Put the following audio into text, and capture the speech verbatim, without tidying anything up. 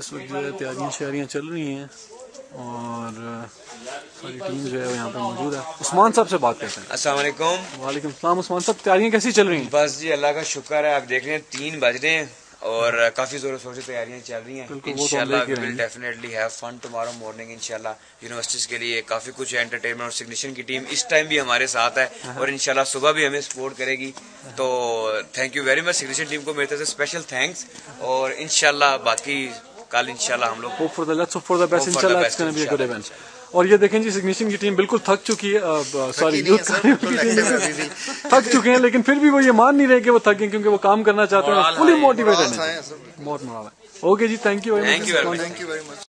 इस वक्त जो है तैयारियाँ शैयारियाँ चल रही हैं और सारी टीम जो है यहाँ पे मौजूद है। उस्मान साहब से बात करते हैं। अस्सलाम वालेकुम। वालेकुम सलाम। उस्मान साहब, तैयारियाँ कैसी चल रही हैं? बस जी अल्लाह का शुक्र है, आप देख रहे हैं तीन बज रहे हैं और काफी जोरों शोर से तैयारियां चल रही हैं। इंशाल्लाह we will definitely have fun tomorrow morning. इंशाल्लाह यूनिवर्सिटीज के लिए काफी कुछ है, एंटरटेनमेंट और सिग्निशन की टीम इस टाइम भी हमारे साथ है और इंशाल्लाह सुबह भी हमें सपोर्ट करेगी। तो थैंक यू वेरी मच सिग्निशन टीम को, मेरी तरफ से स्पेशल थैंक्स। और इंशाल्लाह बाकी कल इंशाल्लाह हम लोग hope for the let's hope for the best. इंशाल्लाह it's gonna be a good event. और ये देखें जी, सिग्निशन की टीम बिल्कुल थक चुकी है। सॉरी, यूथ कार्निवल की टीम थक चुके हैं, लेकिन फिर भी वो ये मान नहीं रहे कि वो थके, क्योंकि वो काम करना चाहते हैं। फुली मोटिवेटेड है, बहुत मोरल है। ओके जी, थैंक यू वेरी मच।